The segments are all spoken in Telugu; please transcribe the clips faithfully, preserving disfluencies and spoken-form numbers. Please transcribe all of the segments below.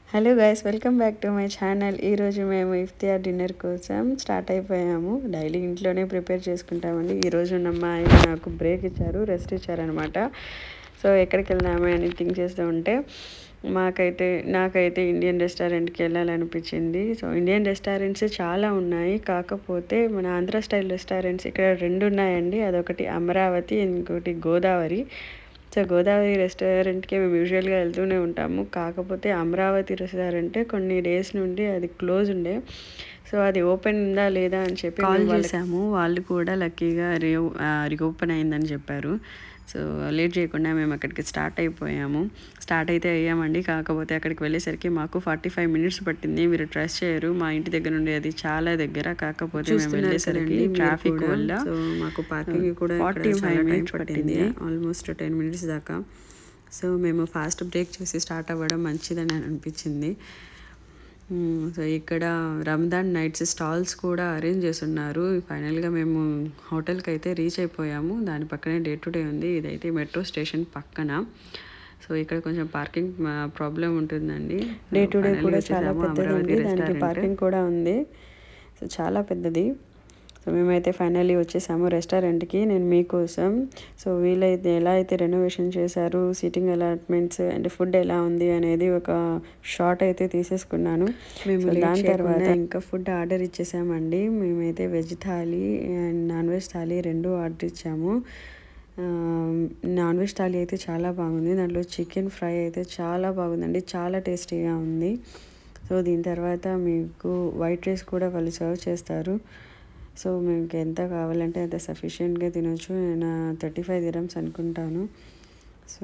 Hello guys, welcome back to my channel. ఈరోజు మేము ఇఫ్తియార్ డిన్నర్ కోసం స్టార్ట్ అయిపోయాము. డైలీ ఇంట్లోనే ప్రిపేర్ చేసుకుంటామండి. ఈరోజు నమ్మ ఆయన నాకు బ్రేక్ ఇచ్చారు, రెస్ట్ ఇచ్చారనమాట. సో ఎక్కడికి వెళ్దామా అని థింక్ చేస్తూ ఉంటే మాకైతే నాకైతే ఇండియన్ రెస్టారెంట్కి వెళ్ళాలనిపించింది. సో ఇండియన్ రెస్టారెంట్స్ చాలా ఉన్నాయి, కాకపోతే మన ఆంధ్ర స్టైల్ రెస్టారెంట్స్ ఇక్కడ రెండు ఉన్నాయండి. అదొకటి అమరావతి, ఇంకోటి గోదావరి. సో గోదావరి రెస్టారెంట్కి మేము యూజువల్గా వెళ్తూనే ఉంటాము, కాకపోతే అమరావతి రెస్టారెంట్ కొన్ని డేస్ నుండి అది క్లోజ్ ఉండే. సో అది ఓపెన్ ఉందా లేదా అని చెప్పి కాల్ చేసాము. వాళ్ళు కూడా లక్కీగా రీ రీఓపెన్ అయిందని చెప్పారు. సో లేట్ చేయకుండా మేము అక్కడికి స్టార్ట్ అయిపోయాము. స్టార్ట్ అయితే అయ్యామండి, కాకపోతే అక్కడికి వెళ్ళేసరికి మాకు ఫార్టీ ఫైవ్ మినిట్స్ పట్టింది. మీరు ట్రస్ట్ చేయరు, మా ఇంటి దగ్గర నుండి అది చాలా దగ్గర, కాకపోతే మేము వెళ్ళేసరికి ట్రాఫిక్ వల్ల సో మాకు పార్కింగ్ కూడా ఫార్టీ ఫైవ్ మినిట్స్ పట్టింది, ఆల్మోస్ట్ టెన్ మినిట్స్ దాకా. సో మేము ఫాస్ట్ బ్రేక్ చేసి స్టార్ట్ అవ్వడం మంచిదని అనిపించింది. సో ఇక్కడ రంజాన్ నైట్స్ స్టాల్స్ కూడా అరేంజ్ చేస్తున్నారు. ఫైనల్గా మేము హోటల్కి అయితే రీచ్ అయిపోయాము. దాని పక్కనే డే టు డే ఉంది. ఇదైతే మెట్రో స్టేషన్ పక్కన. సో ఇక్కడ కొంచెం పార్కింగ్ ప్రాబ్లం ఉంటుందండి. డే టు డే కూడా చాలా పెద్దది, దానికి పార్కింగ్ కూడా ఉంది. సో చాలా పెద్దది. సో మేమైతే ఫైనల్లీ వచ్చేసాము రెస్టారెంట్కి. నేను మీకోసం సో వీలైతే ఎలా అయితే రెనోవేషన్ చేశారు, సీటింగ్ అలాట్మెంట్స్ అండ్ ఫుడ్ ఎలా ఉంది అనేది ఒక షార్ట్ అయితే తీసేసుకున్నాను. మేము దాని తర్వాత ఇంకా ఫుడ్ ఆర్డర్ ఇచ్చేసామండి. మేమైతే veg thali and non veg thali రెండు ఆర్డర్ ఇచ్చాము. నాన్ వెజ్ థాలీ అయితే చాలా బాగుంది. దాంట్లో చికెన్ ఫ్రై అయితే చాలా బాగుందండి, చాలా టేస్టీగా ఉంది. సో దీని తర్వాత మీకు వైట్ రైస్ కూడా వాళ్ళు సర్వ్ చేస్తారు. సో మీకు ఎంత కావాలంటే అంత సఫిషియెంట్గా తినొచ్చు. నేను థర్టీ ఫైవ్ దిరమ్స్ అనుకుంటాను. సో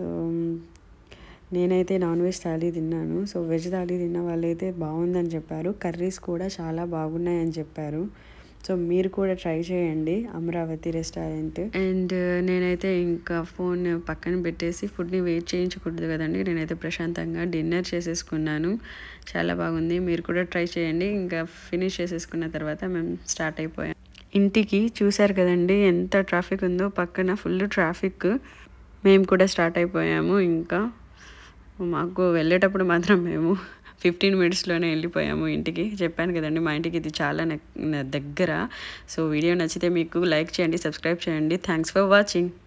నేనైతే నాన్ వెజ్ థాలీ తిన్నాను. సో వెజ్ థాలీ తిన్న వాళ్ళైతే బాగుందని చెప్పారు. కర్రీస్ కూడా చాలా బాగున్నాయని చెప్పారు. సో మీరు కూడా ట్రై చేయండి అమరావతి రెస్టారెంట్. అండ్ నేనైతే ఇంకా ఫోన్ పక్కన పెట్టేసి ఫుడ్ని వెయిట్ చేయించకూడదు కదండి, నేనైతే ప్రశాంతంగా డిన్నర్ చేసేసుకున్నాను. చాలా బాగుంది, మీరు కూడా ట్రై చేయండి. ఇంకా ఫినిష్ చేసేసుకున్న తర్వాత మేము స్టార్ట్ అయిపోయాం ఇంటికి. చూసారు కదండి ఎంత ట్రాఫిక్ ఉందో, పక్కన ఫుల్ ట్రాఫిక్. మేము కూడా స్టార్ట్ అయిపోయాము. ఇంకా మాకు వెళ్ళేటప్పుడు మాత్రం మేము ఫిఫ్టీన్ మినిట్స్లోనే వెళ్ళిపోయాము ఇంటికి. చెప్పాను కదండి మా ఇంటికి ఇది చాలా దగ్గర. సో వీడియో నచ్చితే మీకు లైక్ చేయండి, సబ్స్క్రైబ్ చేయండి. Thanks for watching.